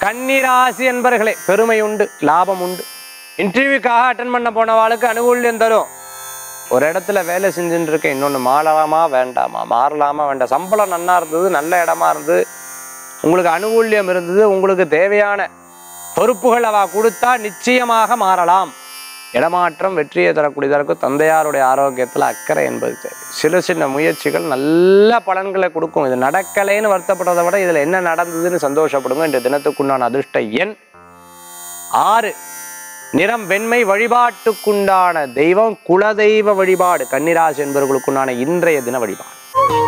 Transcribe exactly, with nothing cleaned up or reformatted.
கன்னி ராசி என்பர்களே, பெருமை உண்டு, லாபம் உண்டு. இன்டர்வியூக்காக அட்டன் பண்ண போனவாளுக்கு அனுகூல்யம் தரும். ஒரு இடத்துல வேலை செஞ்சுட்டு இருக்கேன், இன்னொன்று மாறலாமா வேண்டாமா, மாறலாமா வேண்டாம், சம்பளம் நல்லா இருந்தது, நல்ல இடமா இருந்தது, உங்களுக்கு அனுகூல்யம் இருந்தது, உங்களுக்கு தேவையான பொறுப்புகள் அவ கொடுத்தா நிச்சயமாக மாறலாம். இடமாற்றம் வெற்றியை தரக்கூடியதாக இருக்கும். தந்தையாருடைய ஆரோக்கியத்தில் அக்கறை என்பது தேவை. சில சின்ன முயற்சிகள் நல்ல பலன்களை கொடுக்கும். இது நடக்கலைன்னு வருத்தப்படுறதை விட இதில் என்ன நடந்ததுன்னு சந்தோஷப்படுங்க. இந்த தினத்துக்குண்டான அதிர்ஷ்ட எண் ஆறு, நிறம் வெண்மை. வழிபாட்டுக்குண்டான தெய்வம் குலதெய்வ வழிபாடு. கன்னிராசி என்பவர்களுக்குண்டான இன்றைய தின வழிபாடு.